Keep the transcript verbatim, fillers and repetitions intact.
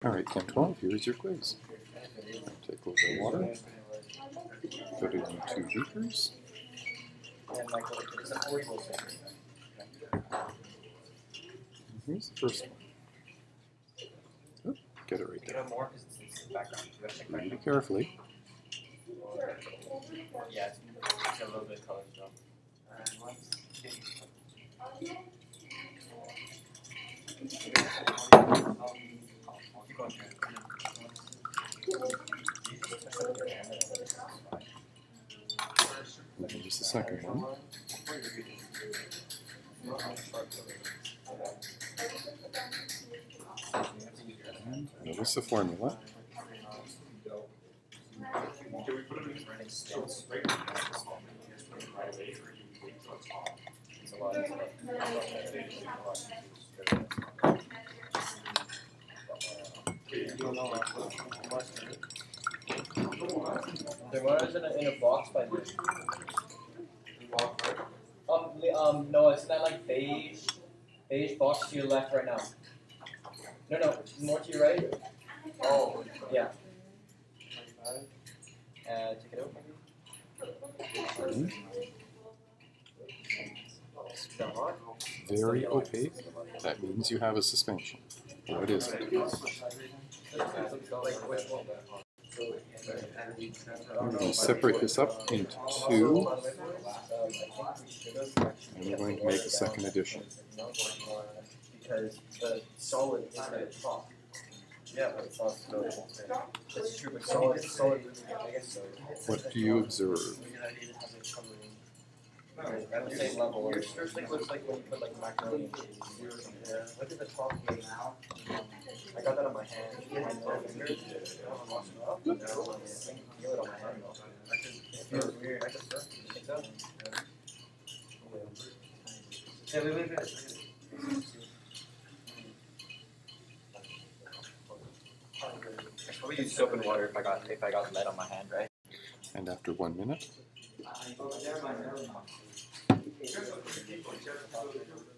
Alright, Chem twelve, here's your quiz. Take a little bit of water, put it in two beakers. Here's the first one. Oh, get it right there. Read it carefully. Yeah, it's a little bit of color still. And here's the second one. And notice the formula. There was in a, in a box by me. Um, um, no, it's not like beige, beige box to your left right now. No, no, more to your right. Oh, yeah. Uh, take it out maybe. Mm-hmm. Very opaque. That means you have a suspension. What is it? I'm going to separate this up into two, and we're going to make a second addition. Because the solid is at the top. Yeah, but it's not so. That's true, but solid is solid. What do you observe? At the same level. Your thing looks like when you put like macaroni and cheese. Yeah. Look at the top here now. I got that on my hand. My fingers. I don't wash it up. No, I can feel it on my hand. It feels weird. I just think so. Yeah, wait, wait, wait. I probably use soap and water if I got if I got lead on my hand, right? And after one minute.